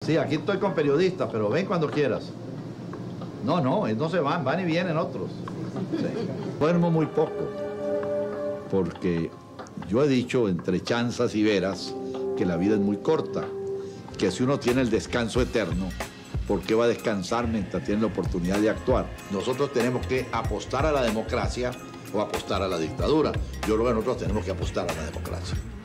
Sí, aquí estoy con periodistas, pero ven cuando quieras. No, no se van y vienen otros. Sí. Duermo muy poco, porque yo he dicho entre chanzas y veras que la vida es muy corta, que si uno tiene el descanso eterno, ¿por qué va a descansar mientras tiene la oportunidad de actuar? Nosotros tenemos que apostar a la democracia o apostar a la dictadura. Yo creo que nosotros tenemos que apostar a la democracia.